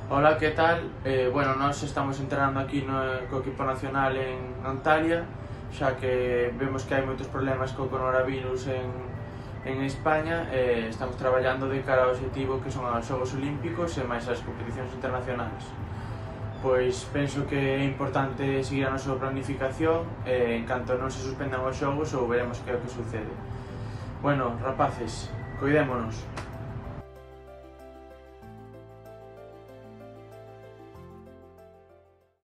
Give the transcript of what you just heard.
Hola, ¿qué tal? Bueno, nós estamos entrenando aquí co equipo nacional en Antalya, xa que vemos que hai moitos problemas co coronavirus en España e estamos traballando de cara ao objetivo que son os Xogos Olímpicos e máis as competicións internacionais. Pois penso que é importante seguir a nosa planificación e en canto non se suspendan os xogos ou veremos que é o que sucede. Bueno, rapaces, coidémonos.